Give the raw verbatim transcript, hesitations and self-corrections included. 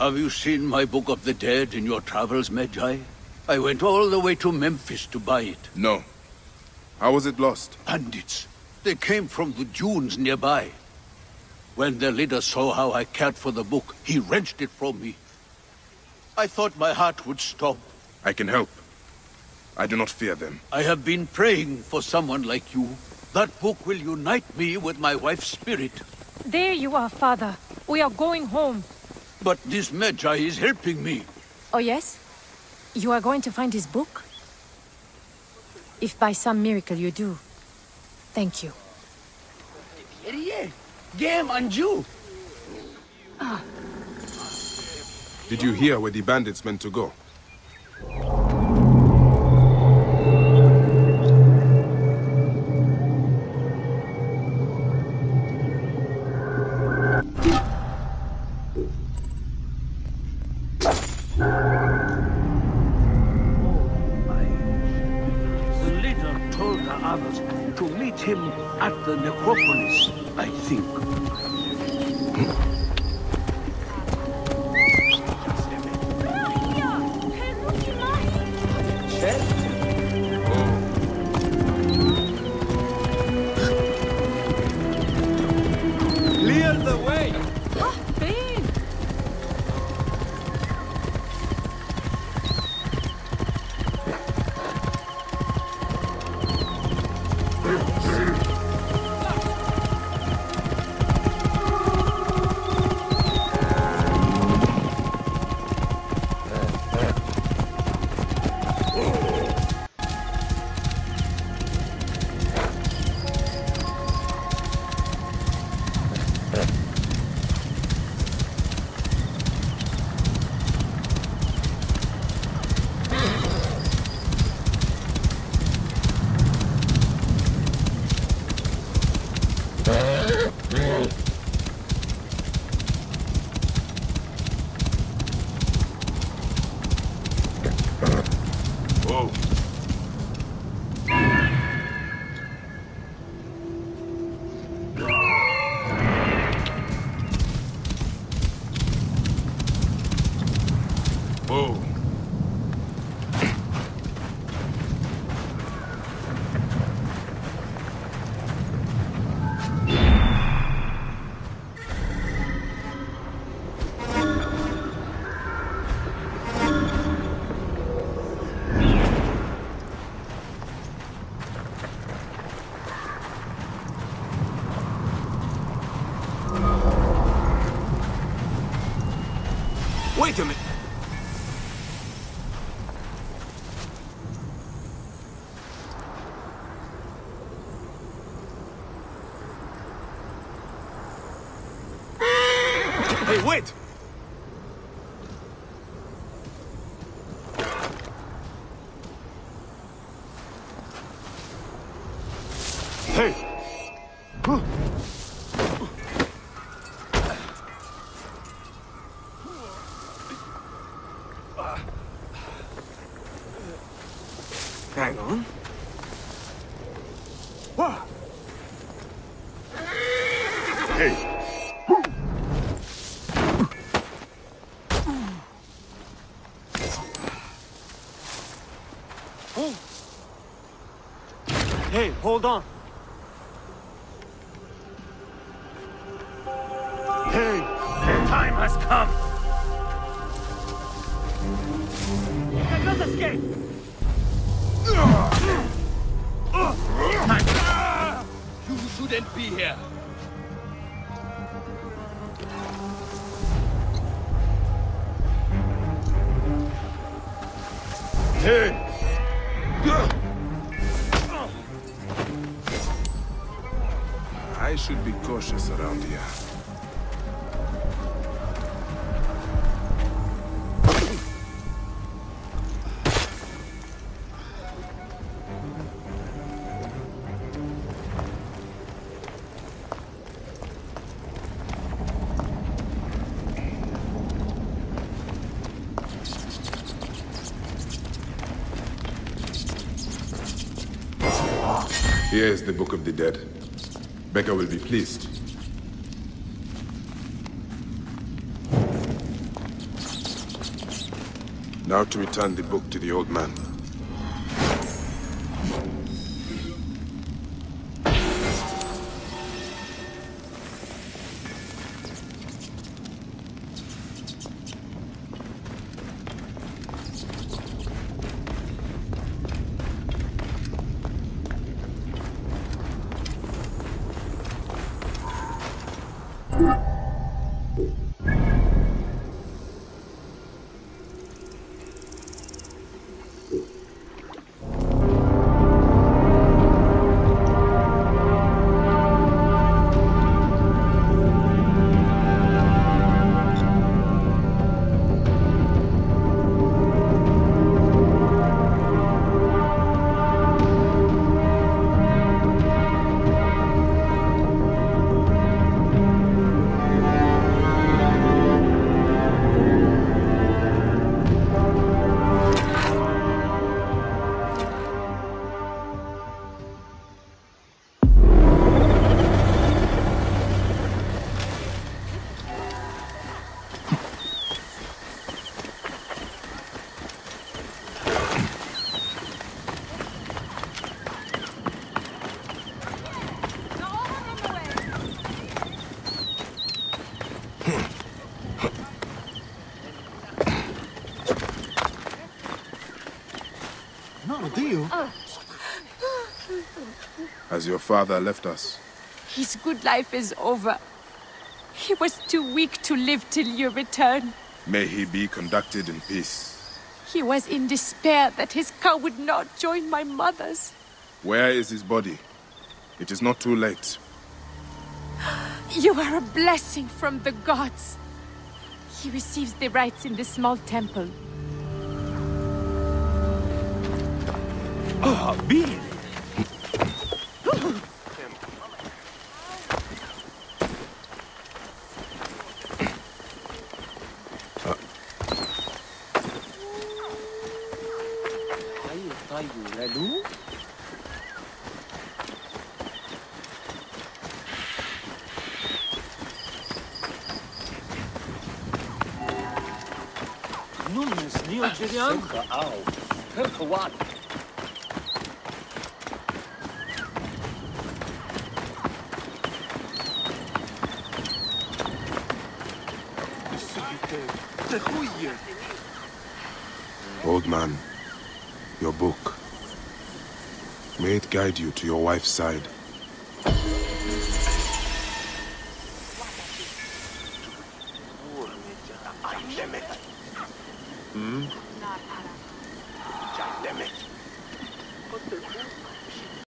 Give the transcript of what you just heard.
Have you seen my Book of the Dead in your travels, Medjay? I went all the way to Memphis to buy it. No. How was it lost? Bandits. They came from the dunes nearby. When their leader saw how I cared for the book, he wrenched it from me. I thought my heart would stop. I can help. I do not fear them. I have been praying for someone like you. That book will unite me with my wife's spirit. There you are, Father. We are going home. But this Medjay is helping me. Oh, yes? You are going to find his book? If by some miracle you do, thank you. Ah. Did you hear where the bandits meant to go? To meet him at the necropolis, I think. Clear the way! Wait a minute. Hey, wait! Hey! Huh. Hang on. Whoa. Hey. Hey, hold on. Hey, the time has come. Let us escape. You shouldn't be here. Hey! I should be cautious around here. Here is the Book of the Dead. Becca will be pleased. Now to return the book to the old man. Has your father left us? His good life is over. He was too weak to live till your return. May he be conducted in peace. He was in despair that his cow would not join my mother's. Where is his body? It is not too late. You are a blessing from the gods. He receives the rites in the small temple. Ah, Bill! Old man, your book. May it guide you to your wife's side. Hmm?